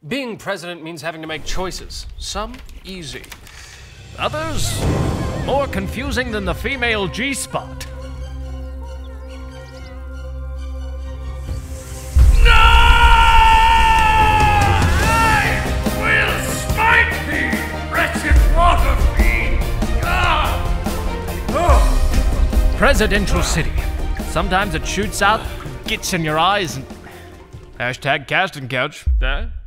Being president means having to make choices. Some easy. Others more confusing than the female G-spot. Presidential City. Sometimes it shoots out, gets in your eyes, and #casting couch.